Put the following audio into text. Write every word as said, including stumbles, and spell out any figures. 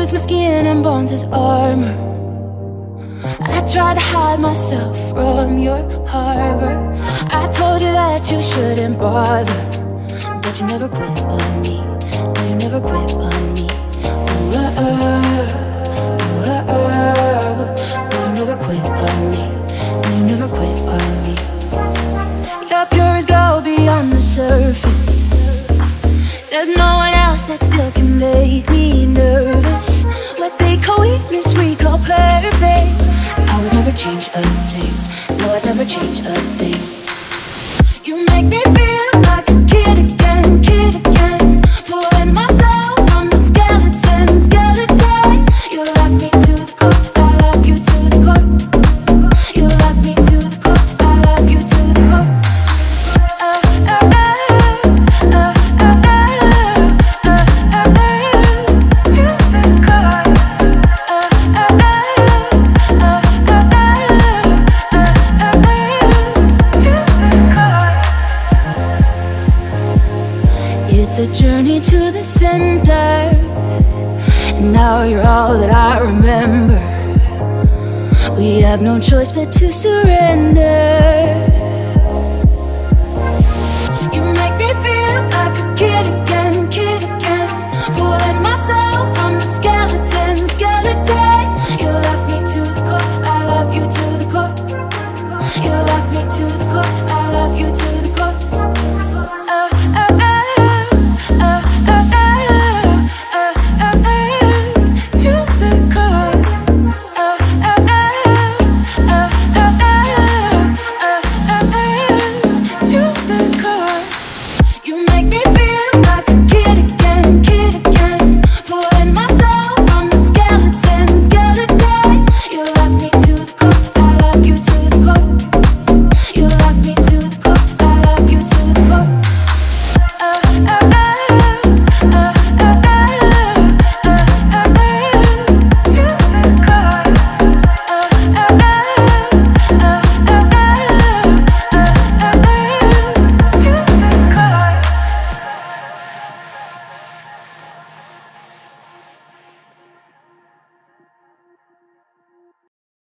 use my skin and bones as armor. I tried to hide myself from your harbor. I told you that you shouldn't bother, but you never quit on me. No, you never quit on me. Ooh, uh, uh, ooh, uh, uh. No, you never quit on me. No, you never quit on me. You're pure as gold beyond the surface. There's no one else that still can make me nervous. What they call weakness, we call perfect. I would never change a thing. No, I'd never change a thing. You make me feel like a kid again, kid again. Pulling myself from the skeleton, skeleton. You left me to the core, I love you to the core. You left me to the core, I love you to the core. Uh, uh, uh, uh, uh, uh. It's a journey to the center, and now you're all that I remember. We have no choice but to surrender.